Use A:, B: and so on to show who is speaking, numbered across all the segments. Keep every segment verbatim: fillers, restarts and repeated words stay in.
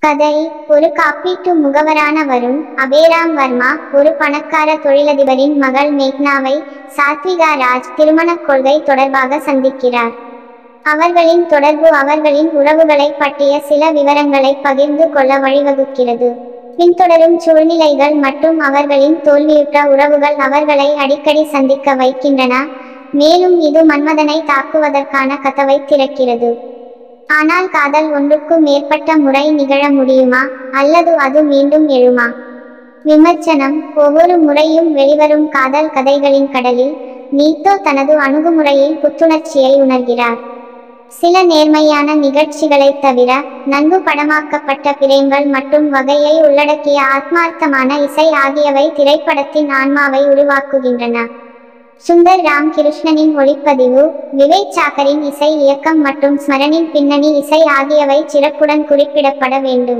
A: கதை. ஒரு காப்பீட்டு முகவரான வருண் அபேராம் வர்மா ஒரு பணக்கார தொழிலதிபரின் மகள் மேக்னாவை சாத்விகா ராஜ் திருமணக் கொள்கை தொடர்பாக சந்திக்கிறார். அவர்களின் தொடர்பு அவர்களின் உறவுகளை பற்றிய சில விவரங்களை பகிர்ந்து கொள்ள வழிவகுக்கிறது. பின்தொடரும் சூழ்நிலைகள் மற்றும் அவர்களின் தோல்வியுற்ற உறவுகள் அவர்களை அடிக்கடி சந்திக்க வைக்கின்றன, மேலும் இது மன்மதனை தாக்குவதற்கான கதவை திறக்கிறது. ஆனால் காதல் ஒன்றுக்கு மேற்பட்ட முறை நிகழ முடியுமா, அல்லது அது மீண்டும் எழுமா? விமர்சனம். ஒவ்வொரு முறையும் வெளிவரும் காதல் கதைகளின் கடலில் நீத்தோ தனது அணுகுமுறையில் புத்துணர்ச்சியை உணர்கிறார். சில நேர்மையான நிகழ்ச்சிகளைத் தவிர, நன்கு படமாக்கப்பட்ட பிரேம்கள் மற்றும் வகையை உள்ளடக்கிய ஆத்மார்த்தமான இசை ஆகியவை திரைப்படத்தின் ஆன்மாவை உருவாக்குகின்றன. சுந்தர் ராம் கிருஷ்ணனின் ஒளிப்பதிவு, விவேக் சாக்கரின் இசை இயக்கம் மற்றும் ஸ்மரனின் பின்னணி இசை ஆகியவை சிறப்புடன் குறிப்பிடப்பட வேண்டும்.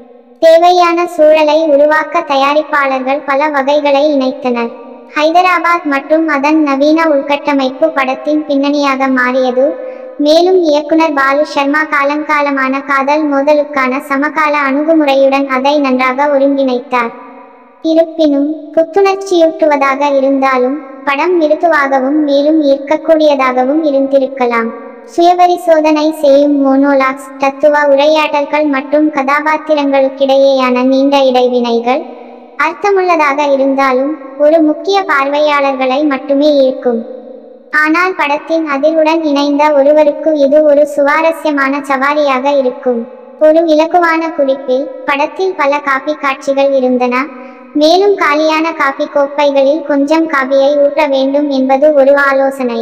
A: தேவையான சூழலை உருவாக்க தயாரிப்பாளர்கள் பல வகைகளை இணைத்தனர். ஹைதராபாத் மற்றும் அதன் நவீன உள்கட்டமைப்பு படத்தின் பின்னணியாக மாறியது, மேலும் இயக்குனர் பாலு சர்மா காலங்காலமான காதல் மோதலுக்கான சமகால அணுகுமுறையுடன் அதை நன்றாக ஒருங்கிணைத்தார். இருப்பினும், புத்துணர்ச்சியூட்டுவதாக இருந்தாலும் படம் மிருதுவாகவும் மேலும் ஈர்க்கக்கூடியதாகவும் இருந்திருக்கலாம். சுயபரிசோதனை செய்யும் மோனோலாக்ஸ், தத்துவ உரையாடல்கள் மற்றும் கதாபாத்திரங்களுக்கிடையேயான நீண்ட இடைவினைகள் அர்த்தமுள்ளதாக இருந்தாலும் ஒரு முக்கிய பார்வையாளர்களை மட்டுமே ஈர்க்கும். ஆனால் படத்தின் அதிர்வுடன் இணைந்த ஒருவருக்கு இது ஒரு சுவாரஸ்யமான சவாரியாக இருக்கும். ஒரு இலகுவான குறிப்பில், படத்தில் பல காபி காட்சிகள் இருந்தன, மேலும் காலியான காபி கோப்பைகளில் கொஞ்சம் காபியை ஊற்ற வேண்டும் என்பது ஒரு ஆலோசனை.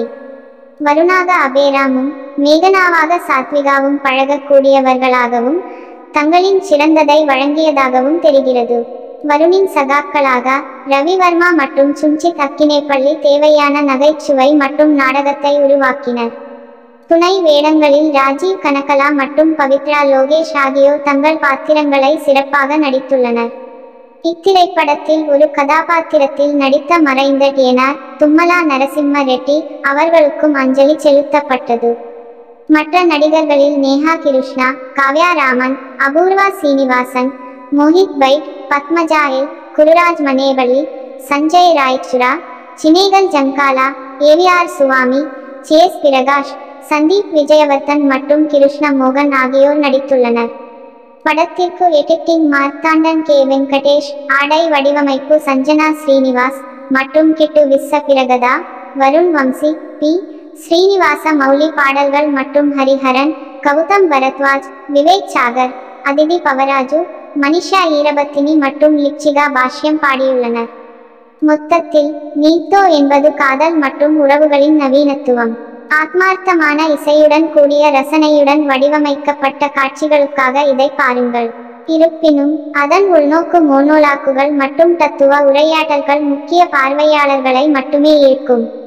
A: வருணாக அபேராமும் மேகனாவாக சாத்விகாவும் பழகக்கூடியவர்களாகவும் தங்களின் சிறந்ததை வழங்கியதாகவும் தெரிகிறது. வருணின் சகாக்களாக ரவி வர்மா மற்றும் சுஞ்சித் அக்கினேப்பள்ளி தேவையான நகைச்சுவை மற்றும் நாடகத்தை உருவாக்கினர். துணை வேடங்களில் ராஜீவ் கனகலா மற்றும் பவித்ரா லோகேஷ் ஆகியோர் தங்கள் பாத்திரங்களை சிறப்பாக நடித்துள்ளனர். இத்திரைப்படத்தில் ஒரு கதாபாத்திரத்தில் நடித்த மறைந்த டிஎன்ஆர் தும்மலா நரசிம்ம ரெட்டி அவர்களுக்கும் அஞ்சலி செலுத்தப்பட்டது. மற்ற நடிகர்களில் நேஹா கிருஷ்ணா, காவ்யா ராமன், அபூர்வா சீனிவாசன், மோஹித் பைட், பத்மஜா எல், குருராஜ் மனேவள்ளி, சஞ்சய் ராய்ச்சுரா, சினேகல் ஜங்காலா, ஏவிஆர் சுவாமி, சேஸ் பிரகாஷ், சந்தீப் விஜயவர்தன் மற்றும் கிருஷ்ண மோகன் ஆகியோர் நடித்துள்ளனர். படத்திற்கு எடிட்டிங் மார்த்தாண்டன் கே வெங்கடேஷ், ஆடை வடிவமைப்பு சஞ்சனா ஸ்ரீனிவாஸ் மற்றும் கிட்டு விஸ்ஸ பிரகதா, வருண் வம்சி, பி ஸ்ரீனிவாச மௌலி பாடல்கள் மற்றும் ஹரிஹரன், கௌதம் பரத்வாஜ், விவேக் சாகர், அதிதி பவராஜு, மனிஷா ஈரபத்தினி மற்றும் லிச்சிகா பாஷ்யம் பாடியுள்ளனர். மொத்தத்தில், நீத்தோ என்பது காதல் மற்றும் உறவுகளின் நவீனத்துவம். ஆத்மார்த்தமான இசையுடன் கூடிய ரசனையுடன் வடிவமைக்கப்பட்ட காட்சிகளுக்காக இதை பாருங்கள். இருப்பினும், அதன் உள்நோக்கு மோனோலாக்குகள் மற்றும் தத்துவ உரையாடல்கள் முக்கிய பார்வையாளர்களை மட்டுமே ஈர்க்கும்.